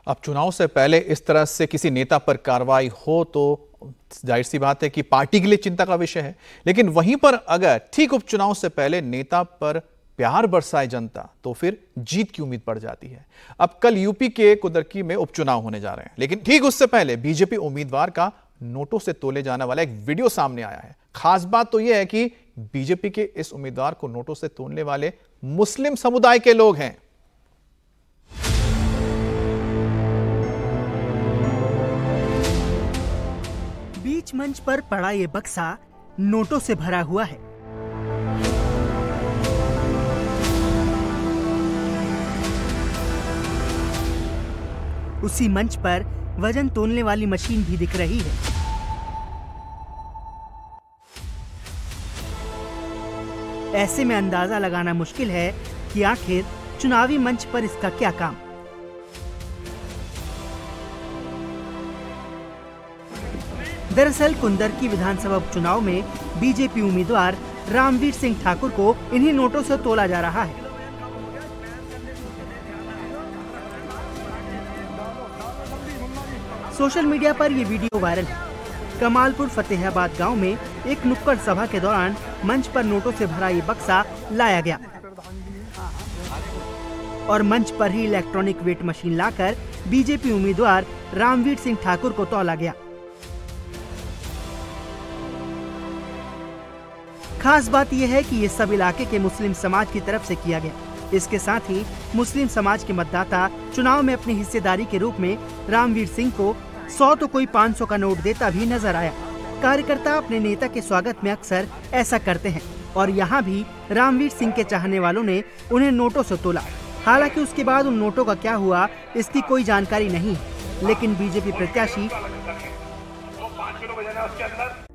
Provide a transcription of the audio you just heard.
अब चुनाव से पहले इस तरह से किसी नेता पर कार्रवाई हो तो जाहिर सी बात है कि पार्टी के लिए चिंता का विषय है। लेकिन वहीं पर अगर ठीक उपचुनाव से पहले नेता पर प्यार बरसाए जनता तो फिर जीत की उम्मीद बढ़ जाती है। अब कल यूपी के कुदरकी में उपचुनाव होने जा रहे हैं, लेकिन ठीक उससे पहले बीजेपी उम्मीदवार का नोटों से तोले जाने वाला एक वीडियो सामने आया है। खास बात तो यह है कि बीजेपी के इस उम्मीदवार को नोटों से तोलने वाले मुस्लिम समुदाय के लोग हैं। बीच मंच पर पड़ा ये बक्सा नोटों से भरा हुआ है। उसी मंच पर वजन तोलने वाली मशीन भी दिख रही है। ऐसे में अंदाजा लगाना मुश्किल है कि आखिर चुनावी मंच पर इसका क्या काम। दरअसल कुंदरकी विधानसभा उपचुनाव में बीजेपी उम्मीदवार रामवीर सिंह ठाकुर को इन्हीं नोटों से तोला जा रहा है। सोशल मीडिया पर यह वीडियो वायरल है। कमालपुर फतेहाबाद गांव में एक नुक्कड़ सभा के दौरान मंच पर नोटों से भरा ये बक्सा लाया गया और मंच पर ही इलेक्ट्रॉनिक वेट मशीन लाकर बीजेपी उम्मीदवार रामवीर सिंह ठाकुर को तौला गया। खास बात यह है कि ये सब इलाके के मुस्लिम समाज की तरफ से किया गया। इसके साथ ही मुस्लिम समाज के मतदाता चुनाव में अपनी हिस्सेदारी के रूप में रामवीर सिंह को 100 तो कोई 500 का नोट देता भी नजर आया। कार्यकर्ता अपने नेता के स्वागत में अक्सर ऐसा करते हैं और यहाँ भी रामवीर सिंह के चाहने वालों ने उन्हें नोटों से तोला। हालांकि उसके बाद उन नोटों का क्या हुआ इसकी कोई जानकारी नहीं है, लेकिन बीजेपी प्रत्याशी